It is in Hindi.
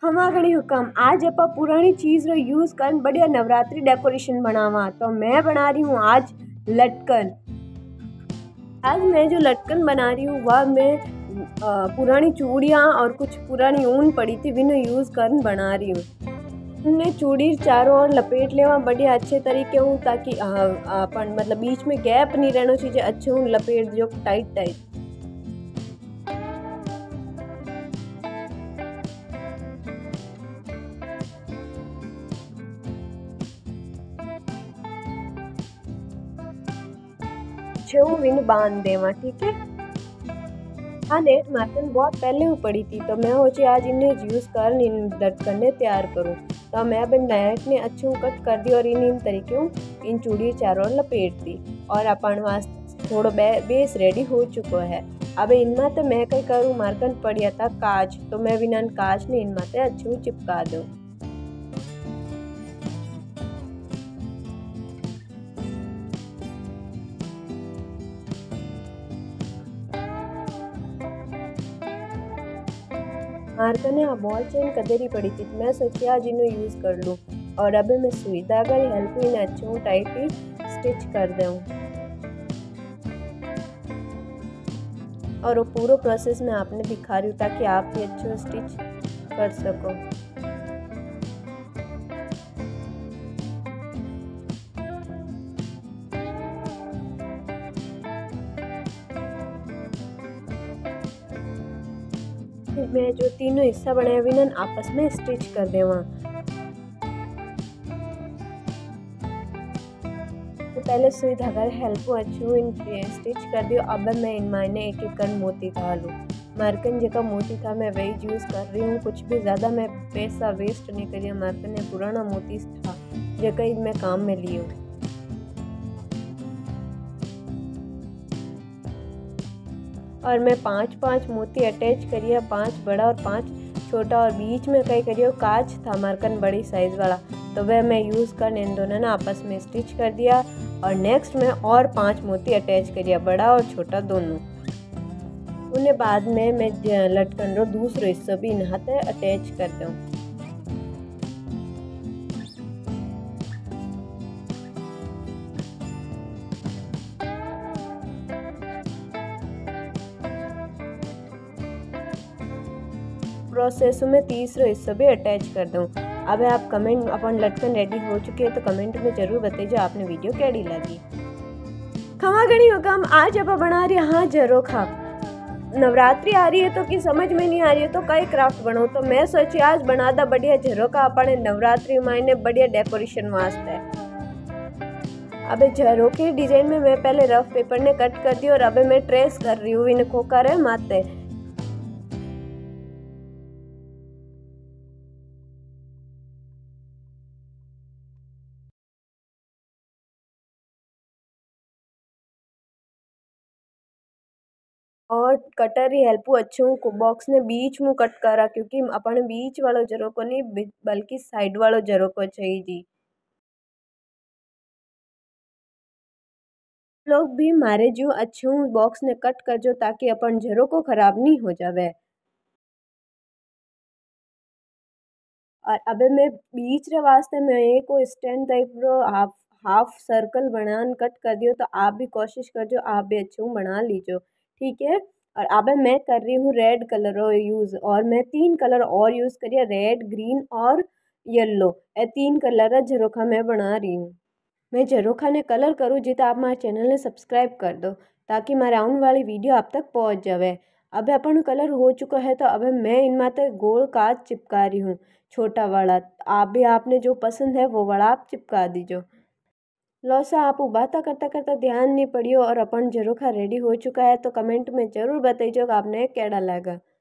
खमा घणी हुकम आज आप पुरानी चीज़ रो यूज़ कर बढ़िया नवरात्रि डेकोरेशन बनावा। तो मैं बना रही हूँ आज लटकन। आज मैं जो लटकन बना रही हूँ वह मैं पुरानी चूड़ियाँ और कुछ पुरानी ऊन पड़ी थी विनो यूज़ कर बना रही हूँ। हमने चूड़ी चारों ओर लपेट लेवा बढ़िया अच्छे तरीके हूँ ताकि अपन मतलब बीच में गैप नहीं रहना चाहिए। अच्छे हूँ लपेट जो टाइट टाइट। अच्छे विन बांध देवा। ठीक है। हाँ नेट मार्कन बहुत पहले हूँ पड़ी थी तो मैं सोची आज इन्हें यूज़ कर इन लटकन ने तैयार करूँ। तो मैं अब नेट ने अच्छे कट कर दी और इन तरीके इन चूड़ी चारों लपेट दी और अपन वास्ते थोड़ा बेस रेडी हो चुको है। अब इनमें तो मैं कहीं करूँ मार्कन पड़िया था कांच तो मैं बिना कांच ने इनमें अच्छे चिपका दूँ। मार्कर ने बॉल चेन कदेरी पड़ी थी तो मैं सोची आज इन्हें यूज़ कर लूँ और अब मैं सुई धागा हेल्प इन अच्छे टाइट ही स्टिच कर दूँ। और वो पूरा प्रोसेस मैं आपने दिखा रही हूँ ताकि आप भी अच्छे स्टिच कर सको। मैं जो तीनों हिस्सा बनाया हुए ना आपस में स्टिच कर देवा। तो पहले सुई धागा हेल्प अच्छू इन स्टिच कर दियो। अब मैं इन मायने एक एक कर मोती डालूँ। मार्कन जगह मोती था मैं वही यूज़ कर रही हूँ। कुछ भी ज़्यादा मैं पैसा वेस्ट नहीं करिए। मार्कन ने पुराना मोती था जगह मैं काम में ली हूँ। और मैं 5-5 मोती अटैच करिए, 5 बड़ा और 5 छोटा और बीच में कहीं करिए कांच था मार्कन बड़ी साइज़ वाला तो वह मैं यूज़ कर इन दोनों ने आपस में स्टिच कर दिया। और नेक्स्ट में और 5 मोती अटैच करिए बड़ा और छोटा दोनों। उन्हें बाद में मैं लटकन रो दूसरा हिस्सा भी इन हाथ अटैच कर दूँ। प्रोसेस में तीसरा हिस्सा भी अटैच कर दूँ। अब आप कमेंट अपन लटकन रेडी हो चुके हैं तो कमेंट में ज़रूर बताइए आपने वीडियो कैसी लगी। खमा घनी हुकम आज आप बना रही हाँ झरोखा। नवरात्रि आ रही है तो कि समझ में नहीं आ रही है तो कई क्राफ्ट बनाओ। तो मैं सोची आज बना दा बढ़िया झरोखा अपने नवरात्रि मायने बढ़िया डेकोरेशन वास्ते। अब झरोखे डिजाइन में मैं पहले रफ पेपर ने कट कर दी और अब मैं ट्रेस कर रही हूँ इन खोकर है माते। और कटर ही हेल्प अच्छू को बॉक्स ने बीच में कट करा क्योंकि अपन बीच वालों जरो को नहीं बल्कि साइड वालों जरो को चाहिए जी। लोग भी मारे जो अच्छू बॉक्स ने कट कर जो ताकि अपन जरो को खराब नहीं हो जावे। और अब मैं बीच रे वास्ते मैं एक stand type row half circle बनान कट कर दियो। तो आप भी कोशिश करजो आप भी अच्छू बना लीजो। ठीक है। और अब मैं कर रही हूँ रेड कलर यूज़ और मैं 3 कलर और यूज़ करिए रेड ग्रीन और येलो ये 3 कलर झरोखा मैं बना रही हूँ। मैं झरोखा ने कलर करूँ जी तो आप हमारे चैनल ने सब्सक्राइब कर दो ताकि हमारे आने वाली वीडियो आप तक पहुँच जावे। अब अपन कलर हो चुका है तो अब मैं इन माते गोल कांच चिपका रही हूँ छोटा वाला। आप भी आपने जो पसंद है वो वाला आप चिपका दीजो। लौसा आप बातें करता करता ध्यान नहीं पड़ियो और अपन झरोखा रेडी हो चुका है तो कमेंट में ज़रूर बताइए आपने कैसा लगा।